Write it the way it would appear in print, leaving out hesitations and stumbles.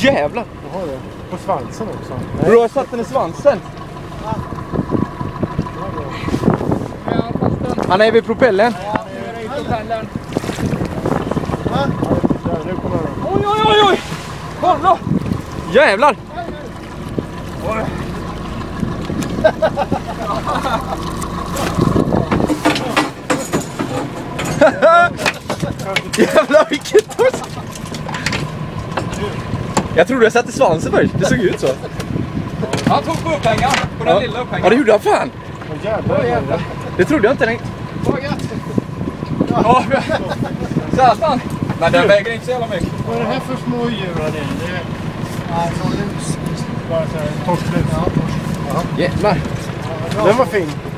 jävlar! Jag har det. På svansen också. Du har satt den i svansen. Han är vid propellen. Ja, nu är det i propellen. Nu kommer han. Oj, oj, oj, oj! Kolla! Jävlar! Oj. Jävlar vilket torsk! Jag trodde jag satte svansen först, det såg ut så. Han tog på upphängaren, på den lilla upphängaren. Ja, det gjorde han fan! Jävlar. Det trodde jag inte. Ja, satan. Men den väger inte så jävla mycket. Vad är det här för små djur? Det är alltså lus. Bara så här, torsklus. Jävlar! Den var fin.